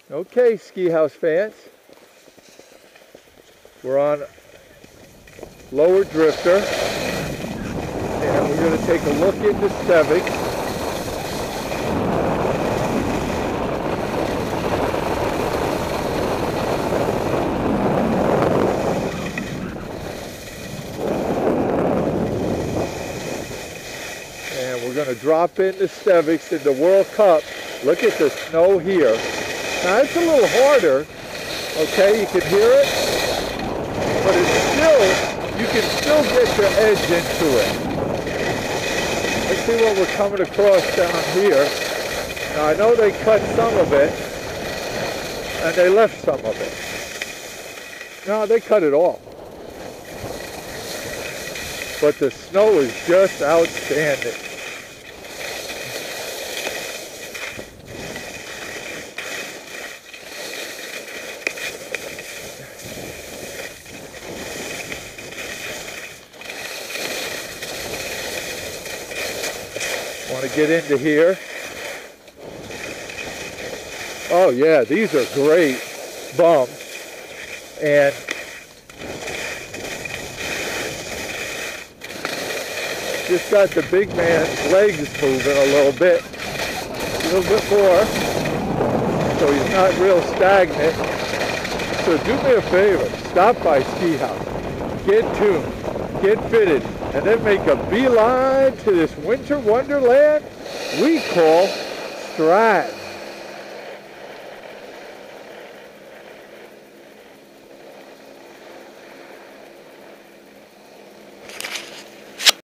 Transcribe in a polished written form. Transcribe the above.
Okay, Ski House fans, we're on Lower Drifter, and we're going to take a look into Stevics. And we're going to drop into Stevics in the World Cup. Look at the snow here. Now it's a little harder, okay, you can hear it, but it's still, you can still get your edge into it. Let's see what we're coming across down here. Now I know they cut some of it, and they left some of it. No, they cut it all. But the snow is just outstanding. Want to get into here. Oh yeah, these are great bumps. And just got the big man's legs moving a little bit more, so he's not real stagnant. So do me a favor, stop by Ski House, get tuned, get fitted, and then make a beeline to this winter wonderland we call Stratton.